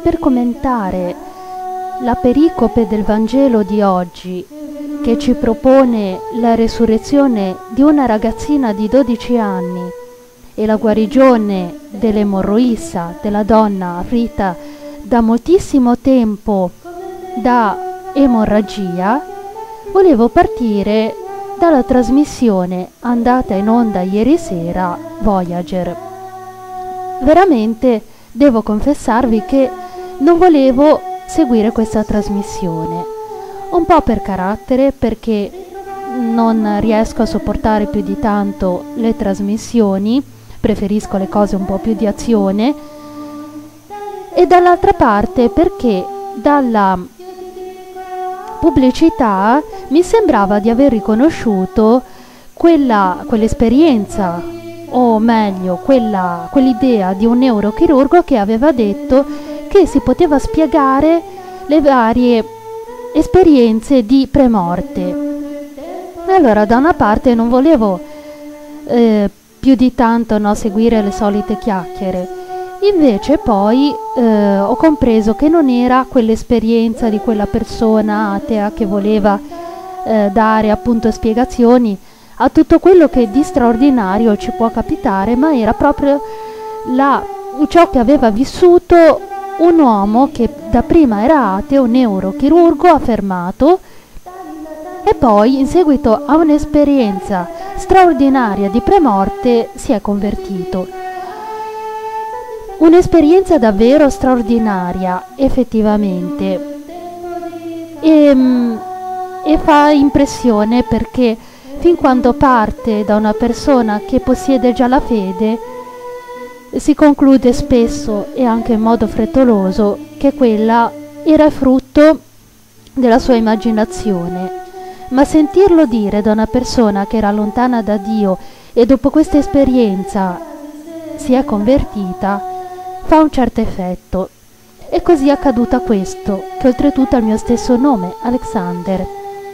per commentare la pericope del Vangelo di oggi, che ci propone la resurrezione di una ragazzina di 12 anni e la guarigione dell'emorroissa, della donna afflitta da moltissimo tempo da emorragia, volevo partire dalla trasmissione andata in onda ieri sera, Voyager. Veramente devo confessarvi che non volevo seguire questa trasmissione, un po' per carattere, perché non riesco a sopportare più di tanto le trasmissioni, preferisco le cose un po' più di azione, e dall'altra parte perché dalla pubblicità mi sembrava di aver riconosciuto quell'esperienza, o meglio quell'idea di un neurochirurgo che aveva detto che si poteva spiegare le varie esperienze di premorte. Allora, da una parte non volevo più di tanto seguire le solite chiacchiere, invece poi ho compreso che non era quell'esperienza di quella persona atea che voleva dare appunto spiegazioni a tutto quello che di straordinario ci può capitare, ma era proprio ciò che aveva vissuto un uomo che dapprima era ateo, un neurochirurgo affermato, e poi in seguito a un'esperienza straordinaria di premorte si è convertito. Un'esperienza davvero straordinaria, effettivamente, e fa impressione perché fin quando parte da una persona che possiede già la fede, si conclude spesso e anche in modo frettoloso che quella era frutto della sua immaginazione. Ma sentirlo dire da una persona che era lontana da Dio e dopo questa esperienza si è convertita fa un certo effetto. E così è accaduto a questo, che oltretutto ha il mio stesso nome, Alexander.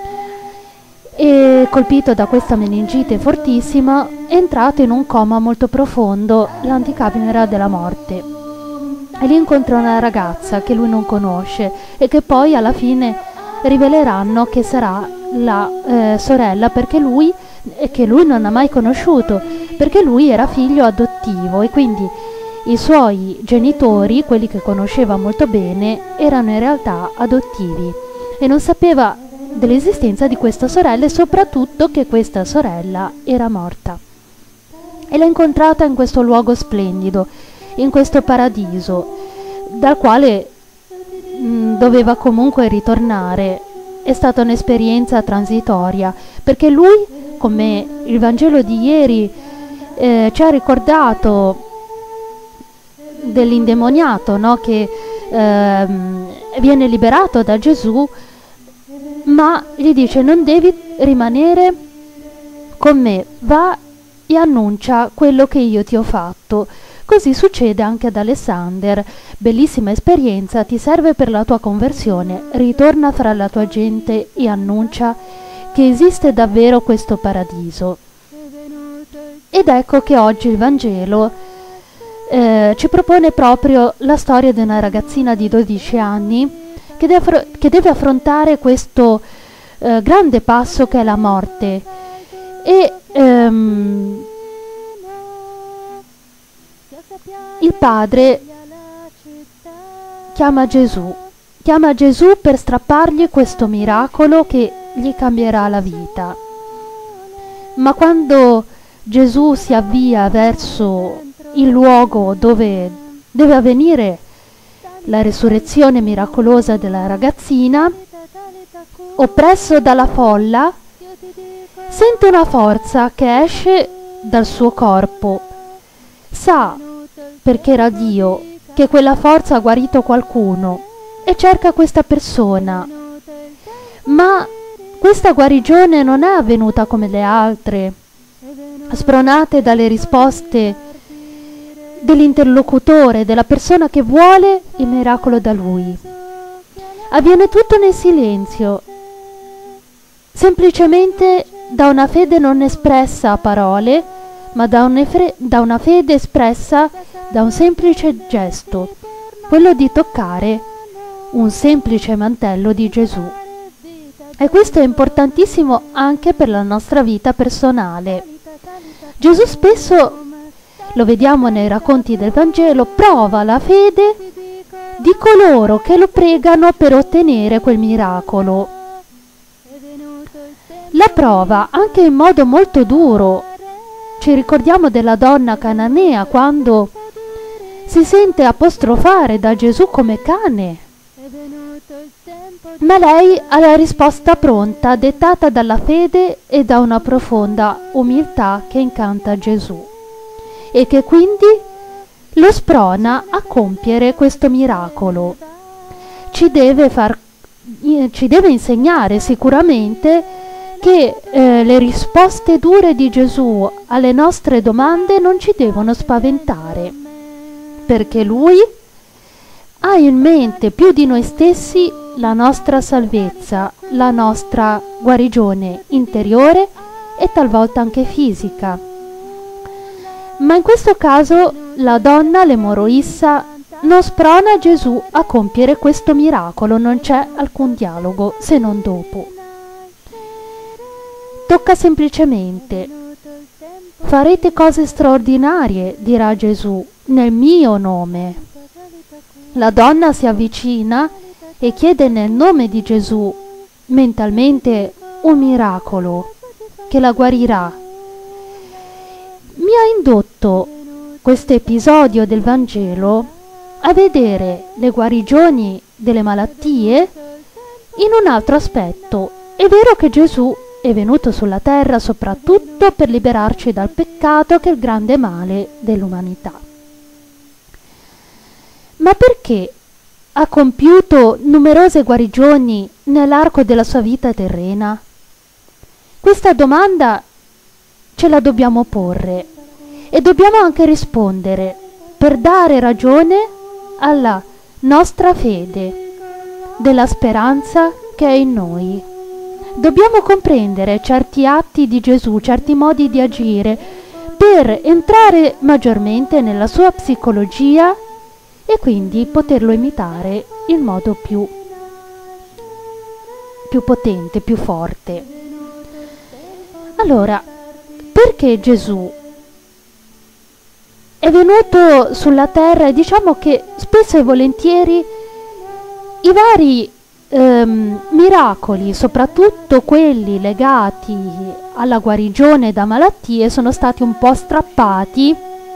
E colpito da questa meningite fortissima, è entrato in un coma molto profondo, l'anticamera della morte. E lì incontra una ragazza che lui non conosce e che poi alla fine riveleranno che sarà la sorella, che lui non ha mai conosciuto, perché lui era figlio adottivo e quindi i suoi genitori, quelli che conosceva molto bene, erano in realtà adottivi e non sapeva dell'esistenza di questa sorella e soprattutto che questa sorella era morta. E l'ha incontrata in questo luogo splendido, in questo paradiso, dal quale doveva comunque ritornare. È stata un'esperienza transitoria, perché lui, come il Vangelo di ieri ci ha ricordato dell'indemoniato, no? Che viene liberato da Gesù, ma gli dice: non devi rimanere con me, va e annuncia quello che io ti ho fatto. Così succede anche ad Alexander. Bellissima esperienza, ti serve per la tua conversione, ritorna fra la tua gente e annuncia che esiste davvero questo paradiso. Ed ecco che oggi il Vangelo ci propone proprio la storia di una ragazzina di 12 anni che deve affrontare questo grande passo che è la morte. E il padre chiama Gesù per strappargli questo miracolo che gli cambierà la vita. Ma quando Gesù si avvia verso il luogo dove deve avvenire la resurrezione miracolosa della ragazzina, oppresso dalla folla, sente una forza che esce dal suo corpo. Sa, perché era Dio, che quella forza ha guarito qualcuno e cerca questa persona. Ma questa guarigione non è avvenuta come le altre, spronate dalle risposte dell'interlocutore, della persona che vuole il miracolo da lui. Avviene tutto nel silenzio, semplicemente da una fede non espressa a parole, ma da una fede espressa da un semplice gesto. quello di toccare un semplice mantello di Gesù. E questo è importantissimo anche per la nostra vita personale. Gesù spesso, lo vediamo nei racconti del Vangelo, prova la fede di coloro che lo pregano per ottenere quel miracolo. La prova anche in modo molto duro. Ci ricordiamo della donna cananea quando si sente apostrofare da Gesù come cane. Ma lei ha la risposta pronta, dettata dalla fede e da una profonda umiltà che incanta Gesù e che quindi lo sprona a compiere questo miracolo. Ci deve insegnare sicuramente che le risposte dure di Gesù alle nostre domande non ci devono spaventare, perché Lui ha in mente più di noi stessi la nostra salvezza, la nostra guarigione interiore e talvolta anche fisica. Ma in questo caso la donna l'emorroissa non sprona Gesù a compiere questo miracolo, non c'è alcun dialogo se non dopo. Tocca semplicemente: farete cose straordinarie, dirà Gesù, nel mio nome. La donna si avvicina e chiede nel nome di Gesù, mentalmente, un miracolo che la guarirà. Mi ha indotto questo episodio del Vangelo a vedere le guarigioni delle malattie in un altro aspetto. È vero che Gesù è venuto sulla terra soprattutto per liberarci dal peccato, che è il grande male dell'umanità. Ma perché ha compiuto numerose guarigioni nell'arco della sua vita terrena? Questa domanda ce la dobbiamo porre e dobbiamo anche rispondere per dare ragione alla nostra fede, della speranza che è in noi. Dobbiamo comprendere certi atti di Gesù, certi modi di agire, per entrare maggiormente nella sua psicologia e quindi poterlo imitare in modo più potente, più forte. Allora, perché Gesù è venuto sulla terra? E diciamo che spesso e volentieri i vari miracoli, soprattutto quelli legati alla guarigione da malattie, sono stati un po' strappati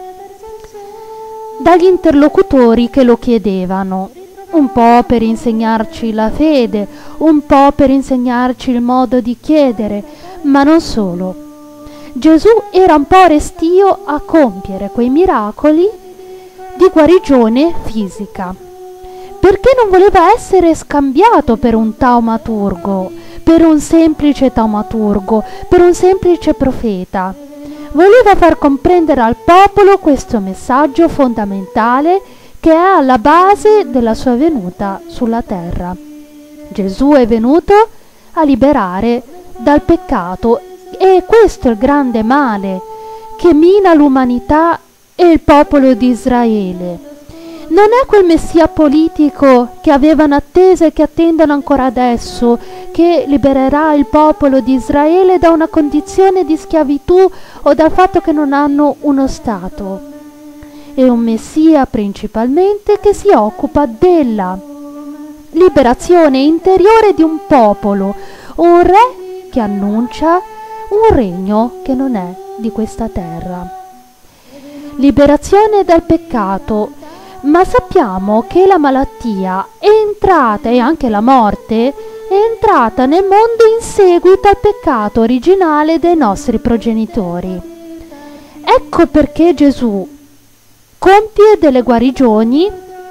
dagli interlocutori che lo chiedevano, un po' per insegnarci la fede, un po' per insegnarci il modo di chiedere, ma non solo. Gesù era un po' restio a compiere quei miracoli di guarigione fisica, perché non voleva essere scambiato per un taumaturgo, per un semplice taumaturgo, per un semplice profeta. Voleva far comprendere al popolo questo messaggio fondamentale che è alla base della sua venuta sulla terra. Gesù è venuto a liberare dal peccato, e questo è il grande male che mina l'umanità e il popolo di Israele. Non è quel messia politico che avevano atteso e che attendono ancora adesso, che libererà il popolo di Israele da una condizione di schiavitù o dal fatto che non hanno uno Stato. È un messia principalmente che si occupa della liberazione interiore di un popolo, un re che annuncia un regno che non è di questa terra. Liberazione dal peccato. Ma sappiamo che la malattia è entrata, e anche la morte è entrata nel mondo in seguito al peccato originale dei nostri progenitori. Ecco perché Gesù compie delle guarigioni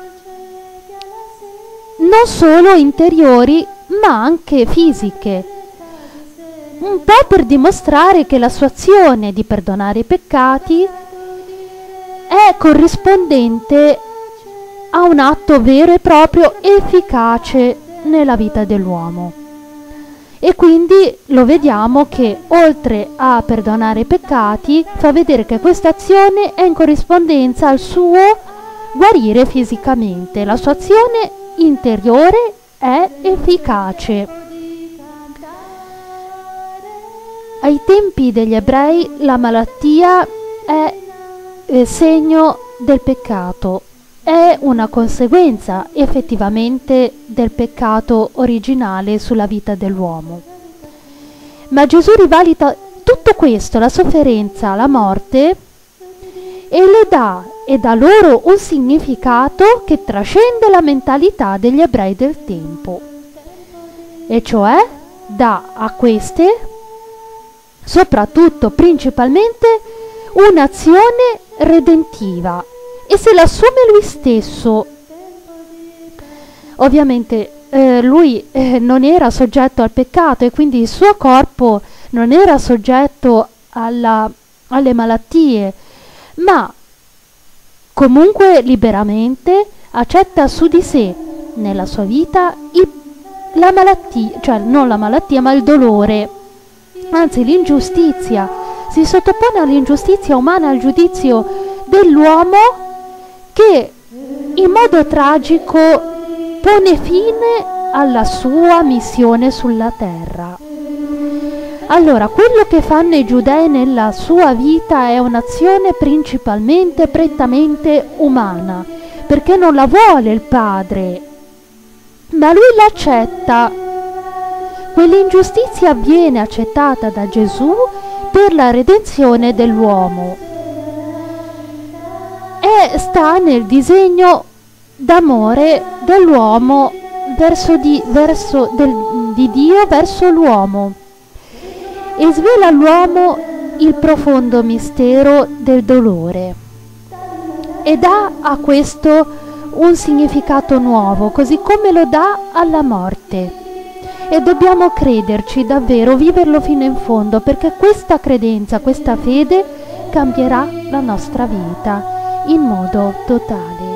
non solo interiori ma anche fisiche, un po' per dimostrare che la sua azione di perdonare i peccati è corrispondente a un atto vero e proprio efficace nella vita dell'uomo. E quindi lo vediamo che oltre a perdonare i peccati fa vedere che questa azione è in corrispondenza al suo guarire fisicamente. La sua azione interiore è efficace. Ai tempi degli ebrei la malattia è segno del peccato, è una conseguenza effettivamente del peccato originale sulla vita dell'uomo. Ma Gesù rivalida tutto questo, la sofferenza, la morte, e le dà loro un significato che trascende la mentalità degli ebrei del tempo, e cioè dà a queste, soprattutto principalmente, un'azione redentiva, e se l'assume lui stesso. Ovviamente lui non era soggetto al peccato e quindi il suo corpo non era soggetto alle malattie, ma comunque liberamente accetta su di sé nella sua vita la malattia, cioè non la malattia ma il dolore, anzi l'ingiustizia. Si sottopone all'ingiustizia umana, al giudizio dell'uomo che in modo tragico pone fine alla sua missione sulla terra. Allora, quello che fanno i giudei nella sua vita è un'azione principalmente, prettamente umana, perché non la vuole il Padre, ma lui l'accetta. Quell'ingiustizia viene accettata da Gesù per la redenzione dell'uomo. E sta nel disegno d'amore dell'uomo di Dio verso l'uomo, e svela all'uomo il profondo mistero del dolore e dà a questo un significato nuovo, così come lo dà alla morte. E dobbiamo crederci davvero, viverlo fino in fondo, perché questa credenza, questa fede cambierà la nostra vita in modo totale.